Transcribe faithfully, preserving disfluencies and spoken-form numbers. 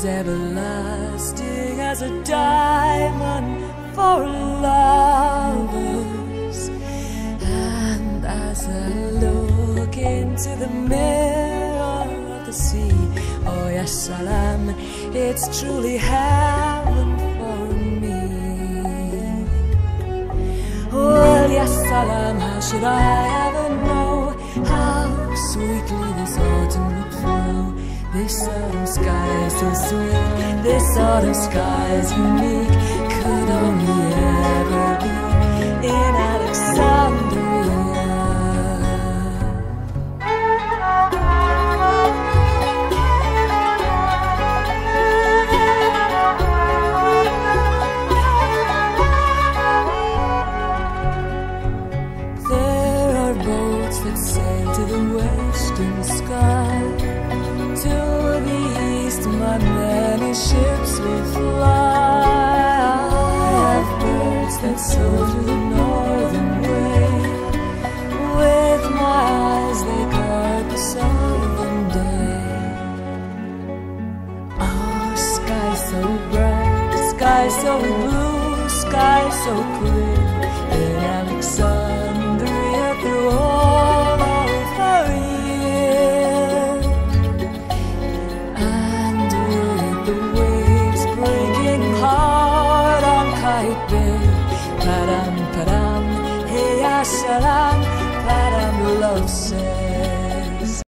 as everlasting as a diamond for lovers. And as I look into the mirror of the sea, oh yes, Salam, it's truly heaven for me. Well, yes, Salam, how should I ever know how sweetly this autumn would flow? This autumn sky is so sweet, this autumn sky is unique, could only ever be in Alexandria. There are boats that sail to the western sky. To the east, my many ships will fly. I have birds that soar to the northern way. With my eyes, they guard the southern day. Oh, sky so bright, sky so blue, sky so clear. In Alexandria through all of her year. And with the waves breaking hard on Kite Bay, padam padam, hey ya salam, padam love.